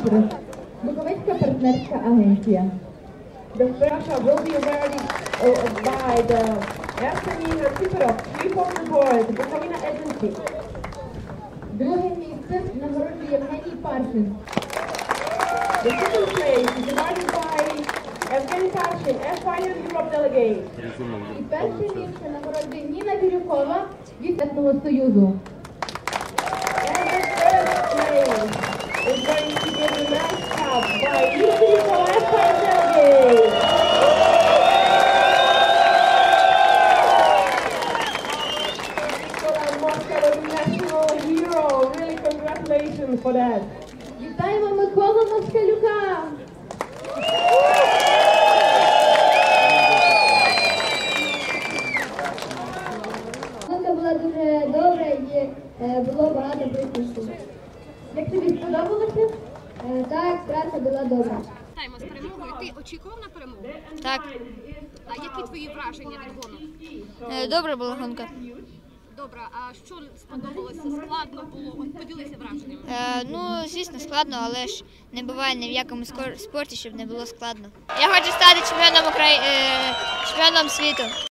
Центр. Буковинська партнерська агенція. The Russia will be awarded by the Erstemin and Siperov three-quarter board, Bukovina Agency. Друге місце нагороджує Євгеній Паршин. The second place is awarded by Evgeny Parshin, Aspire Europe Delegate. І перше місце нагороджує Ніна Бірюкова від Етного Союзу. And the third place is going to be the Nice Cup by Yusufa Aspire Delegate. Nicola Moscow is a national hero. Really congratulations for that. Вітаємо Миколу Москалюка! Гонка була дуже добра і було багато присутніх. Як тобі сподобалося? Так, траса була добра. Вітаємо з перемогою. Ти очікував на перемогу? Так, А які твої враження від гонок? добра була гонка. Добре, а що сподобалося? Складно було? От поділися враженнями. Ну, звісно, складно, але ж не буває ні в якому спорті, щоб не було складно. Я хочу стати чемпіоном світу.